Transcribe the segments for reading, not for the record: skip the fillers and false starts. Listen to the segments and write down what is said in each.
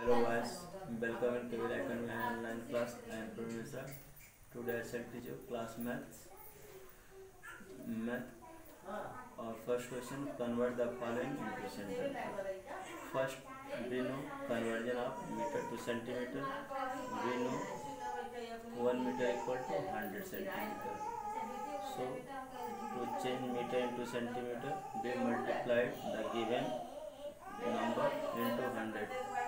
Hello guys, welcome in Civil Academy online class. I am Pramesha. Today I shall teach you class maths. Math. Our first question: convert the following into centimeter. First, we know conversion of meter to centimeter. We know 1 meter equal to 100 centimeter. So, to change meter into centimeter, we multiplied the given number into 100.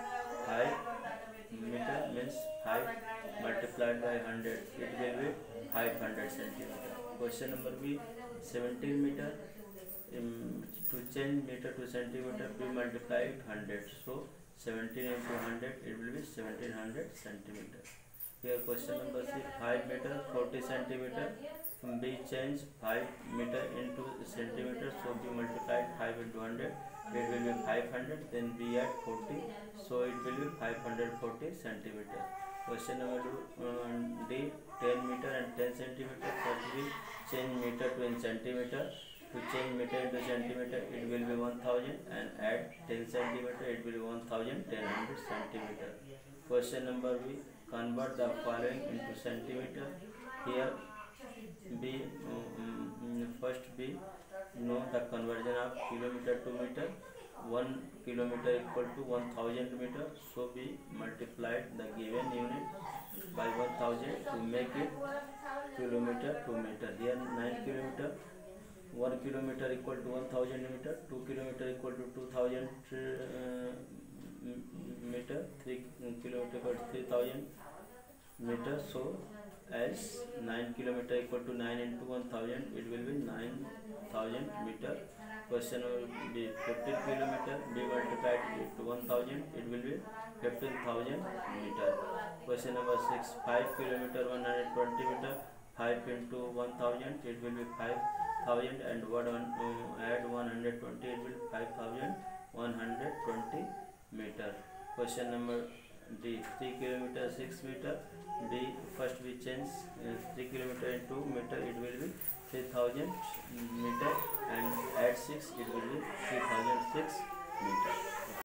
5 meter means 5 multiplied by 100, it will be 500 centimeter. Question number B, 17 meter. To change meter to centimeter, we multiplied 100, so 17 into 100, it will be 1700 centimeter. Here question number C, 5 meter 40 centimeter. We change 5 meter into centimeter, so we multiplied 5 into 100, it will be 500, then we add 40, so it will be 540 centimeter. Question number D, 10 meter and 10 centimeter. First we change meter to in centimeter. To change meter into centimeter, it will be 1000, and add 10 centimeter, it will be 1100 centimeter. Question number B, convert the following into centimeter. Here B, first B know the conversion of kilometer to meter. 1 kilometer equal to 1000 meter, so we multiplied the given unit by 1000 to make it kilometer to meter. Here 9 kilometer, 1 kilometer equal to 1000 meter, 2 kilometer equal to 2000 meter, 3 kilometer equal to 3000 meter. So as 9 kilometer equal to 9 into 1000, it will be 9000 meter. Question will be 15 kilometer, we multiplied it to 1000, it will be 15,000 meter. Question number 6, 5 kilometer 120 meter, 5 into 1000, it will be 5000, and add 120, it will be 5120 meter. Question number D, 3 kilometer 6 meter. D, first we change 3 kilometer into meter, it will be 3000 meter, and add 6, it will be 3006 meter.